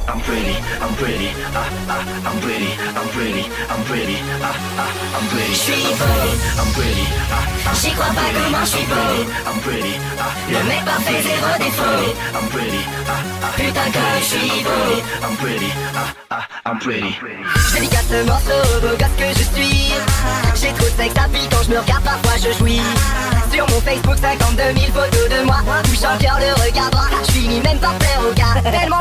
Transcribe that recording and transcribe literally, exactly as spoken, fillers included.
I'm pretty, I'm pretty, ah ah, I'm pretty, I'm pretty, I'm pretty, ah ah, I'm pretty, I'm pretty, I'm pretty, ah ah, j'y crois pas comment je suis beau. I'm pretty, ah Le mec parfait, zéro défaut. I'm pretty, ah ah, Putain que je suis beau. I'm pretty, ah ah, I'm pretty. Je dédicace ce morceau au beau gosse que je suis. J'ai trop de sexe à vie quand je me regarde, parfois je jouis. Sur mon Facebook, cinquante-deux mille photos de moi. Touchant le cœur, le regard droit. Je finis même par faire au gars. Tellement